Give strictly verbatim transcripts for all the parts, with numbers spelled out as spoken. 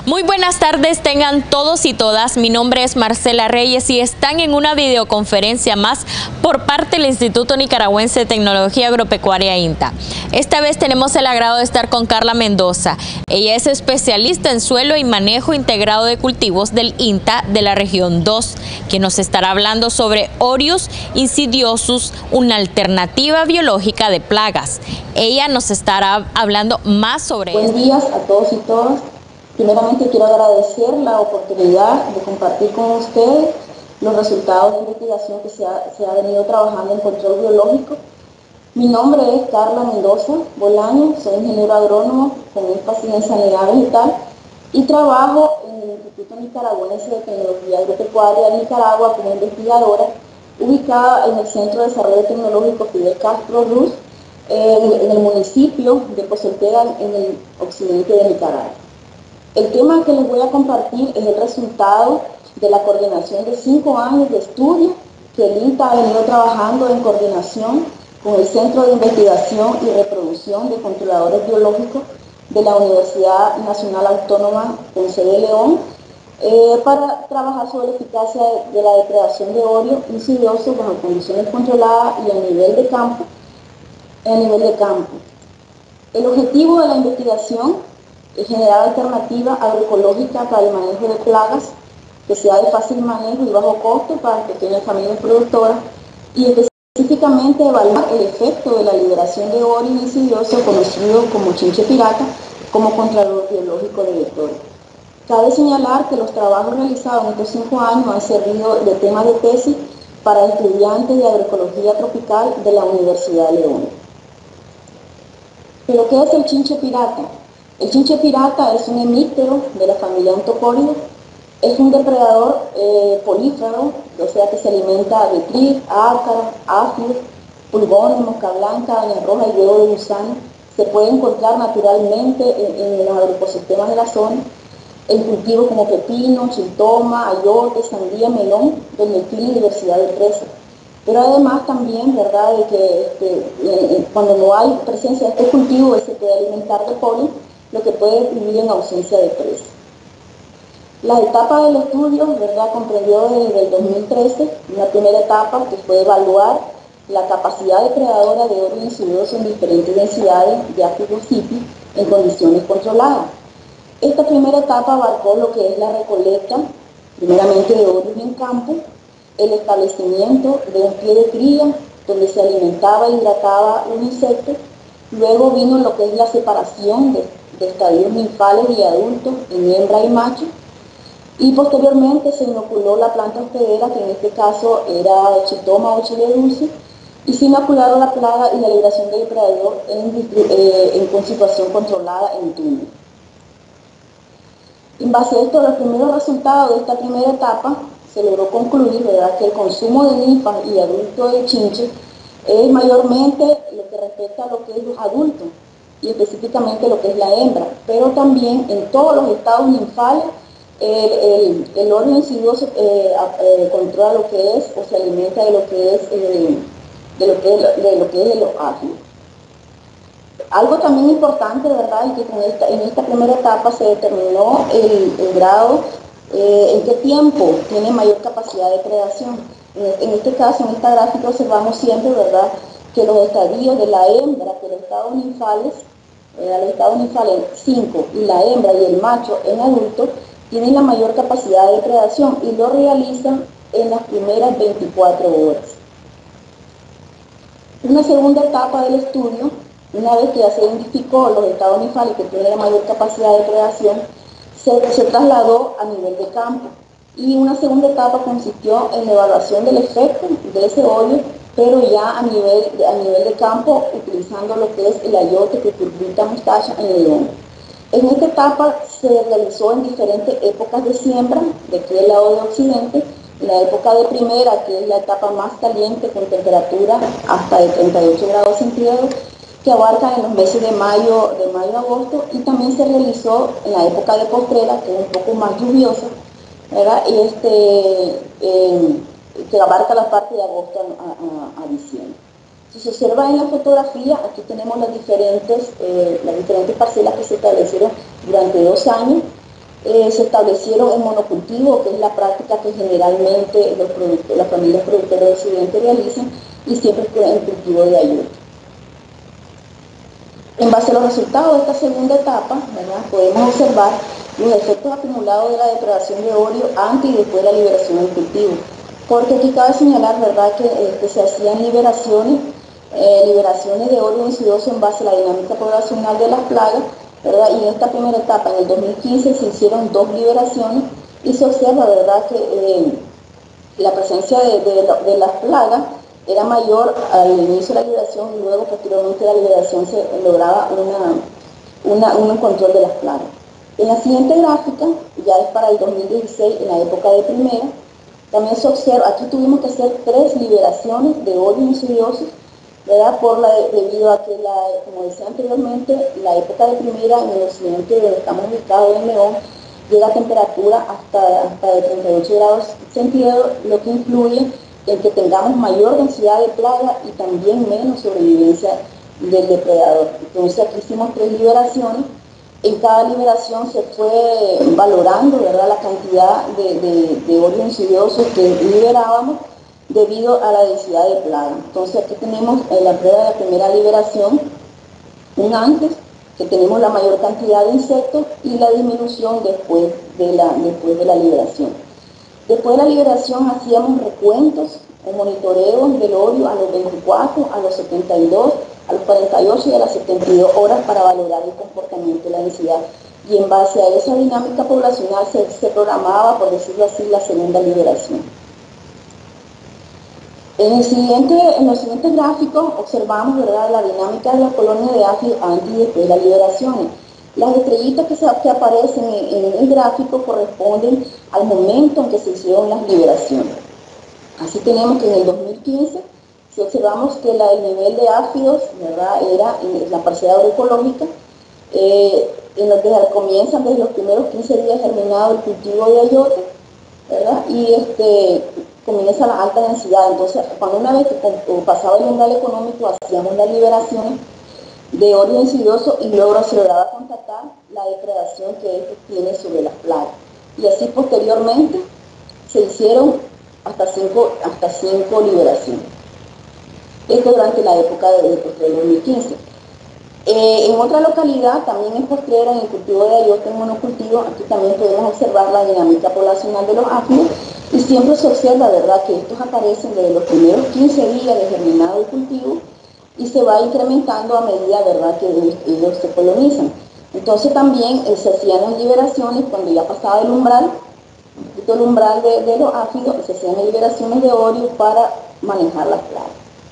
Muy buenas tardes, tengan todos y todas. Mi nombre es Marcela Reyes y están en una videoconferencia más por parte del Instituto Nicaragüense de Tecnología Agropecuaria INTA. Esta vez tenemos el agrado de estar con Carla Mendoza. Ella es especialista en suelo y manejo integrado de cultivos del INTA de la región dos, que nos estará hablando sobre Orius insidiosus, una alternativa biológica de plagas. Ella nos estará hablando más sobre Buenos días a todos y todas. Primeramente quiero agradecer la oportunidad de compartir con ustedes los resultados de investigación que se ha, se ha venido trabajando en control biológico. Mi nombre es Carla Mendoza Bolaño, soy ingeniero agrónomo con énfasis en sanidad vegetal y trabajo en el Instituto Nicaragüense de Tecnología Agropecuaria de Nicaragua como investigadora, ubicada en el Centro de Desarrollo Tecnológico Fidel Castro Ruz, en, en el municipio de Pozoltega, en el occidente de Nicaragua. El tema que les voy a compartir es el resultado de la coordinación de cinco años de estudio que el INTA ha venido trabajando en coordinación con el Centro de Investigación y Reproducción de Controladores Biológicos de la Universidad Nacional Autónoma Ponce de León eh, para trabajar sobre la eficacia de, de la depredación de Orius insidioso bajo condiciones controladas y a nivel de campo. A nivel de campo. El objetivo de la investigación es generar alternativas agroecológicas para el manejo de plagas que sea de fácil manejo y bajo costo para pequeñas familias productoras y específicamente evaluar el efecto de la liberación de Orius insidioso conocido como chinche pirata como contralor biológico de vectores. Cabe señalar que los trabajos realizados en estos cinco años han servido de tema de tesis para estudiantes de agroecología tropical de la Universidad de León. ¿Pero qué es el chinche pirata? El chinche pirata es un hemíptero de la familia Ontoporidae. Es un depredador eh, polífero, o sea que se alimenta de tris, ácaros, áfidos, pulgones, mosca blanca, daña roja y huevo de gusano. Se puede encontrar naturalmente en, en los agroecosistemas de la zona, en cultivos como pepino, chiltoma, ayote, sandía, melón, donde tiene diversidad de presas. Pero además también, ¿verdad?, de que este, eh, cuando no hay presencia de este cultivo, se puede alimentar de polen, lo que puede vivir en ausencia de presa. La etapa del estudio, ¿verdad?, comprendió desde el dos mil trece una primera etapa que fue evaluar la capacidad depredadora de Orius insidioso en diferentes densidades de Aphidocipi en condiciones controladas. Esta primera etapa abarcó lo que es la recolecta, primeramente de Orius en campo, el establecimiento de un pie de cría donde se alimentaba e hidrataba un insecto. Luego vino lo que es la separación de, de estadios ninfales y adultos en hembra y macho, y posteriormente se inoculó la planta hospedera, que en este caso era chiltoma o chile dulce, y se inocularon la plaga y la liberación del depredador en, eh, en, con situación controlada en túnel. En base a esto, los primeros resultados de esta primera etapa se logró concluir, ¿verdad?, que el consumo de ninfas y adultos de chinche es mayormente lo que respecta a lo que es los adultos y específicamente lo que es la hembra, pero también en todos los estados ninfales el, el, el Orius insidioso eh, eh, controla lo que es o se alimenta de lo que es eh, de lo que es, de lo que es de los áfidos. Algo también importante, ¿verdad?, es que con esta, en esta primera etapa se determinó el, el grado eh, en qué tiempo tiene mayor capacidad de predación. En este caso, en esta gráfica observamos siempre, ¿verdad?, que los estadios de la hembra, que los estados ninfales, eh, los estados ninfales cinco y la hembra y el macho en adulto, tienen la mayor capacidad de predación y lo realizan en las primeras veinticuatro horas. Una segunda etapa del estudio, una vez que ya se identificó los estados ninfales que tienen la mayor capacidad de predación, se, se trasladó a nivel de campo. Y una segunda etapa consistió en la evaluación del efecto de ese Orius, pero ya a nivel, a nivel de campo, utilizando lo que es el ayote Cucurbita mostacha en el León. En esta etapa se realizó en diferentes épocas de siembra, de aquel lado de occidente, la época de primera, que es la etapa más caliente, con temperatura hasta de treinta y ocho grados centígrados, que abarca en los meses de mayo, de mayo a agosto, y también se realizó en la época de postrera, que es un poco más lluviosa, ¿verdad?, este, eh, que abarca la parte de agosto a, a, a diciembre. Si se observa en la fotografía, aquí tenemos las diferentes, eh, las diferentes parcelas que se establecieron durante dos años. Eh, se establecieron el monocultivo, que es la práctica que generalmente los productos, las familias productoras de Occidente realizan, y siempre el cultivo de ayuda. En base a los resultados de esta segunda etapa, ¿verdad?, podemos observar los efectos acumulados de la depredación de orio antes y después de la liberación del cultivo. Porque aquí cabe señalar, ¿verdad?, que, eh, que se hacían liberaciones, eh, liberaciones de orio insidioso en base a la dinámica poblacional de las plagas, ¿verdad? Y en esta primera etapa, en el dos mil quince, se hicieron dos liberaciones y se observa, ¿verdad?, que eh, la presencia de, de, de las plagas era mayor al inicio de la liberación y luego posteriormente la liberación se lograba una, una, un control de las plagas. En la siguiente gráfica, ya es para el dos mil dieciséis, en la época de primera, también se observa, aquí tuvimos que hacer tres liberaciones de orio insidioso, ¿verdad?, por la, debido a que, la, como decía anteriormente, la época de primera en el occidente donde estamos ubicados en León, llega a temperatura hasta, hasta de treinta y ocho grados centígrados, lo que influye en que tengamos mayor densidad de plaga y también menos sobrevivencia del depredador. Entonces aquí hicimos tres liberaciones. En cada liberación se fue valorando, ¿verdad?, la cantidad de, de, de orio insidioso que liberábamos debido a la densidad de plaga. Entonces aquí tenemos en la prueba de la primera liberación un antes, que tenemos la mayor cantidad de insectos, y la disminución después de la, después de la liberación. Después de la liberación hacíamos recuentos o monitoreos del orio a los veinticuatro, a los setenta y dos, a los cuarenta y ocho y a las setenta y dos horas para valorar el comportamiento de la densidad. Y en base a esa dinámica poblacional se, se programaba, por decirlo así, la segunda liberación. En, el siguiente, en los siguientes gráficos observamos, ¿verdad?, la dinámica de la colonia de áfidos antes y después de las liberaciones. Las estrellitas que, se, que aparecen en, en el gráfico corresponden al momento en que se hicieron las liberaciones. Así tenemos que en el dos mil quince, si observamos que la, el nivel de áfidos, ¿verdad?, era en la parcela agroecológica, eh, en los que comienzan desde los primeros quince días germinado el cultivo de ayote, ¿verdad?, y este, comienza la alta densidad. Entonces, cuando una vez que pasaba el umbral económico, hacíamos las liberaciones de orio insidioso y luego se lograba constatar la depredación que esto tiene sobre las plagas. Y así posteriormente se hicieron hasta cinco, hasta cinco liberaciones. Esto durante la época de, de postrero dos mil quince. Eh, en otra localidad, también en postrera, en el cultivo de ayote en monocultivo, aquí también podemos observar la dinámica poblacional de los áfidos, y siempre se observa, ¿verdad?, que estos aparecen desde los primeros quince días de germinado del cultivo y se va incrementando a medida, ¿verdad?, que ellos se colonizan. Entonces también eh, se hacían las liberaciones cuando ya pasaba el umbral, un poquito el umbral de, de los áfidos, se hacían las liberaciones de orio para manejar las plagas.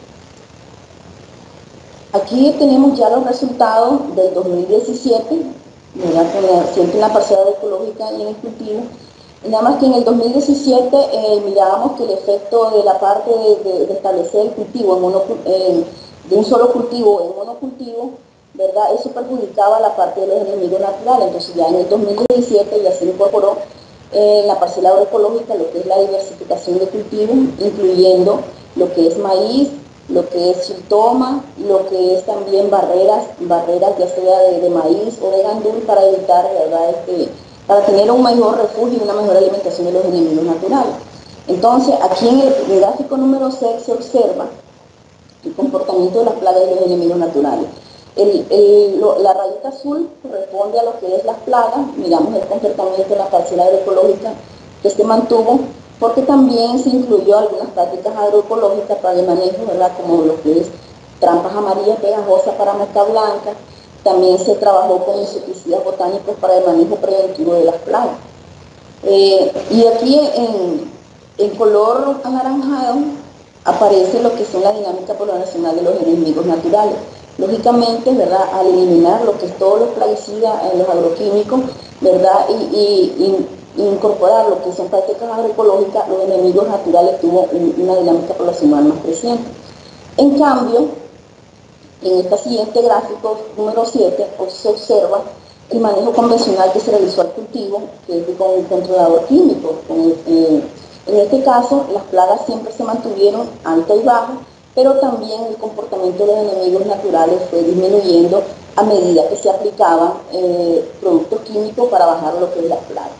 Aquí tenemos ya los resultados del dos mil diecisiete, ¿verdad?, siempre en la parcela ecológica y en el cultivo. Y nada más que en el dos mil diecisiete eh, mirábamos que el efecto de la parte de, de, de establecer el cultivo en mono, eh, de un solo cultivo en monocultivo, ¿verdad?, eso perjudicaba la parte de los enemigos naturales. Entonces ya en el dos mil diecisiete ya se incorporó eh, en la parcela agroecológica lo que es la diversificación de cultivos, incluyendo lo que es maíz, lo que es chiltoma, lo que es también barreras, barreras ya sea de, de maíz o de gandul para evitar, ¿verdad?, este, para tener un mejor refugio y una mejor alimentación de los enemigos naturales. Entonces, aquí en el gráfico número seis se observa el comportamiento de las plagas y los enemigos naturales. El, el, lo, la rayita azul corresponde a lo que es las plagas. Miramos el comportamiento de la parcela agroecológica que se mantuvo, porque también se incluyó algunas prácticas agroecológicas para el manejo, ¿verdad?, como lo que es trampas amarillas pegajosas para mosca blanca. También se trabajó con insecticidas botánicos para el manejo preventivo de las plagas. Eh, y aquí en, en color anaranjado aparece lo que son la dinámica poblacional de los enemigos naturales. Lógicamente, ¿verdad?, al eliminar lo que es todos los plaguicidas, eh, los agroquímicos, ¿verdad?, y, y, y incorporar lo que son prácticas agroecológicas, los enemigos naturales tuvo un, una dinámica poblacional más creciente. En cambio, en este siguiente gráfico, número siete, se observa el manejo convencional que se realizó al cultivo, que es con un controlador químico. Con el, eh, en este caso, las plagas siempre se mantuvieron alto y bajo, pero también el comportamiento de los enemigos naturales fue disminuyendo a medida que se aplicaban eh, productos químicos para bajar lo que es la plaga.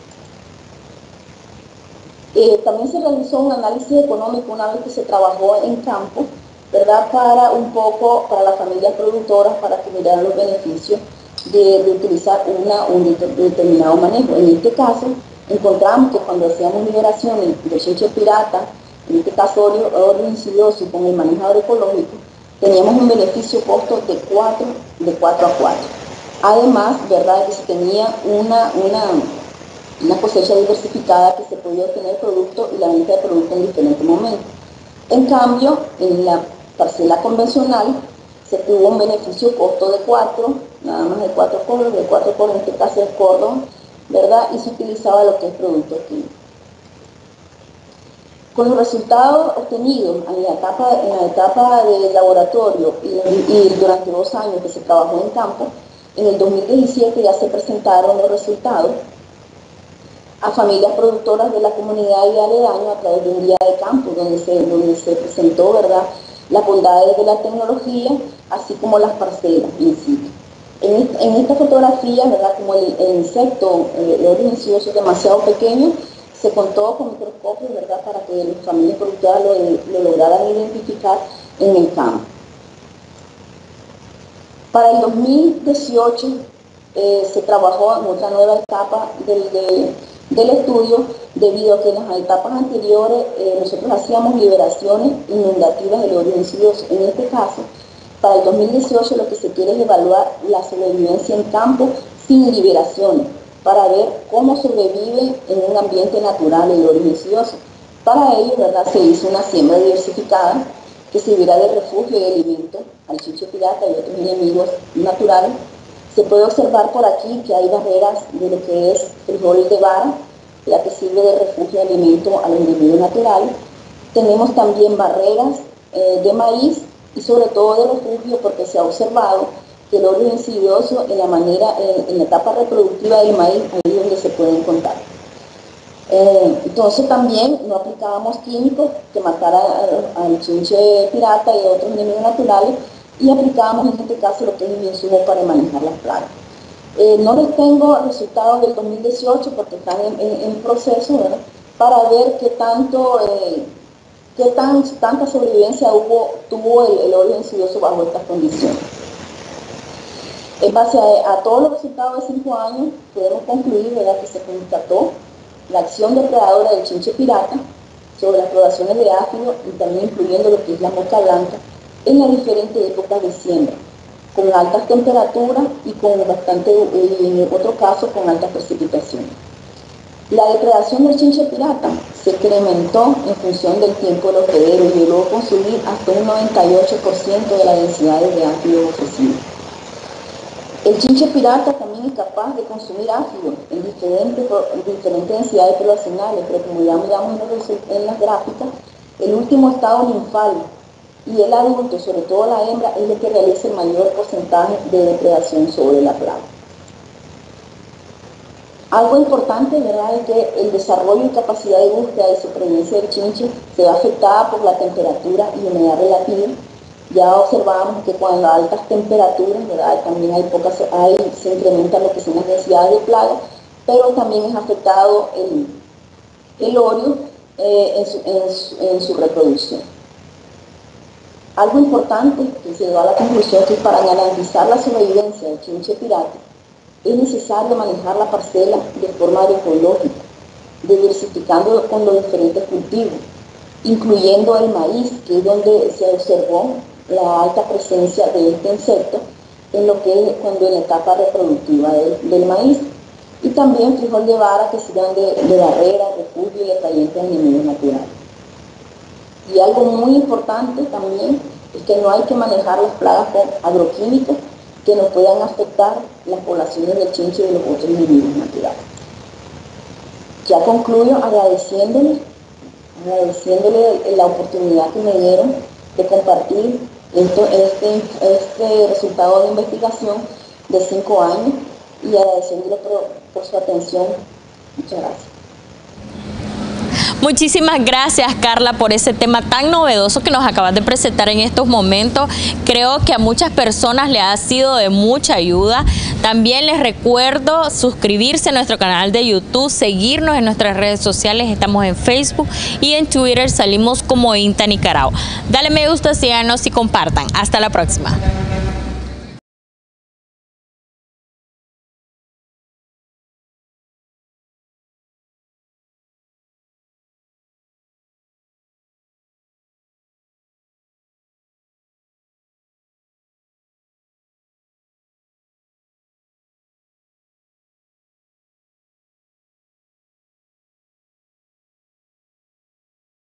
Eh, también se realizó un análisis económico una vez que se trabajó en campo, ¿verdad? Para un poco, para las familias productoras, para que miraran los beneficios de, de utilizar una, un determinado manejo. En este caso, encontramos que cuando hacíamos liberaciones de chinche pirata, en este caso óleo, óleo insidioso con el manejo agroecológico, teníamos un beneficio costo de cuatro, de cuatro a cuatro. Además, ¿verdad? Que se tenía una, una, una cosecha diversificada, que se podía obtener producto y la venta de producto en diferentes momentos. En cambio, en la parcela convencional se tuvo un beneficio costo de cuatro, nada más de cuatro coros, de cuatro coros, en este caso es cordón, ¿verdad? Y se utilizaba lo que es producto químico. Con los resultados obtenidos en la etapa, en la etapa de laboratorio y, y durante dos años que se trabajó en campo, en el dos mil diecisiete ya se presentaron los resultados a familias productoras de la comunidad y aledaño a través de un guía de campo donde se, donde se presentó, ¿verdad?, las bondades de la tecnología, así como las parcelas in situ. En, esta, en esta fotografía, ¿verdad?, como el, el insecto, el óleo insidioso es demasiado pequeño, se contó con microscopios, ¿verdad?, para que las familias productoras lo, lo lograran identificar en el campo. Para el dos mil dieciocho eh, se trabajó en otra nueva etapa del, de, del estudio, debido a que en las etapas anteriores eh, nosotros hacíamos liberaciones inundativas del óleo insidioso. En este caso, para el dos mil dieciocho lo que se quiere es evaluar la sobrevivencia en campo sin liberaciones, para ver cómo sobrevive en un ambiente natural el óleo insidioso. Para ello, ¿verdad?, se hizo una siembra diversificada que sirviera de refugio y de alimento al chinche pirata y otros enemigos naturales. Se puede observar por aquí que hay barreras de lo que es frijoles de vara, ya que sirve de refugio y alimento a los enemigos naturales. Tenemos también barreras eh, de maíz y sobre todo de refugio, porque se ha observado que el óleo insidioso en la manera, en, en la etapa reproductiva del maíz, ahí es donde se pueden contar. Eh, entonces también no aplicábamos químicos que mataran al chinche pirata y a otros enemigos naturales, y aplicábamos en este caso lo que es el insumo para manejar las plagas. Eh, no les tengo resultados del dos mil dieciocho porque están en, en, en proceso, ¿verdad?, para ver qué tanto, eh, qué tan, tanta sobrevivencia hubo, tuvo el, el óleo insidioso bajo estas condiciones. En base a, a todos los resultados de cinco años, podemos concluir, ¿verdad?, que se constató la acción depredadora del chinche pirata sobre las poblaciones de áfido, y también incluyendo lo que es la mosca blanca, en las diferentes épocas de siembra, con altas temperaturas y con bastante, y en otro caso con altas precipitaciones. La depredación del chinche pirata se incrementó en función del tiempo del hospedero y llegó a consumir hasta un noventa y ocho por ciento de las densidades de áfido ofrecidas. El chinche pirata también es capaz de consumir ácido en diferentes, en diferentes densidades poblacionales, pero como ya miramos en las gráficas, el último estado linfal y el adulto, sobre todo la hembra, es el que realiza el mayor porcentaje de depredación sobre la plaga. Algo importante, ¿verdad?, es que el desarrollo y capacidad de búsqueda y supervivencia del chinche se ve afectada por la temperatura y humedad relativa. Ya observamos que cuando hay altas temperaturas, ¿verdad?, también hay pocas, hay, se incrementan lo que son las densidades de plaga, pero también es afectado el, el óleo eh, en, su, en, su, en su reproducción. Algo importante que se da a la conclusión que para garantizar la sobrevivencia del chinche pirata es necesario manejar la parcela de forma agroecológica, diversificando con los diferentes cultivos, incluyendo el maíz, que es donde se observó la alta presencia de este insecto en lo que es cuando en la etapa reproductiva del, del maíz, y también frijol de vara, que sirvan de, de barrera, refugio y atrayente a enemigos naturales. Y algo muy importante también es que no hay que manejar las plagas con agroquímicos que nos puedan afectar las poblaciones del chinche y de los otros enemigos naturales. Ya concluyo agradeciéndole, agradeciéndole la oportunidad que me dieron de compartir esto, este, este resultado de investigación de cinco años, y agradeciéndole por, por su atención. Muchas gracias. Muchísimas gracias, Carla, por ese tema tan novedoso que nos acabas de presentar en estos momentos. Creo que a muchas personas le ha sido de mucha ayuda. También les recuerdo suscribirse a nuestro canal de YouTube, seguirnos en nuestras redes sociales. Estamos en Facebook y en Twitter salimos como INTA Nicaragua. Dale me gusta, síganos y compartan. Hasta la próxima.